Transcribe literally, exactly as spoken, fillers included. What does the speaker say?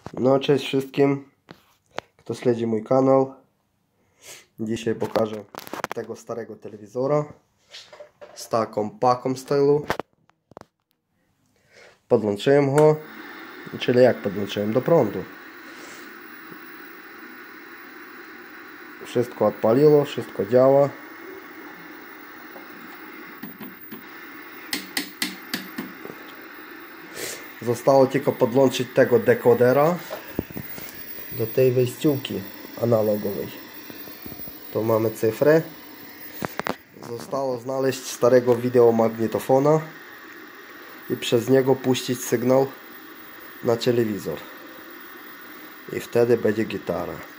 No cześć wszystkim, kto śledzi mój kanał. Dzisiaj pokażę tego starego telewizora z taką paką z tyłu. Podłączyłem go, czyli jak podłączyłem do prądu. Wszystko odpaliło, wszystko działa. Zostało tylko podłączyć tego dekodera do tej wejściówki analogowej. Tu mamy cyfrę. Zostało znaleźć starego wideomagnetofona i przez niego puścić sygnał na telewizor. I wtedy będzie gitara.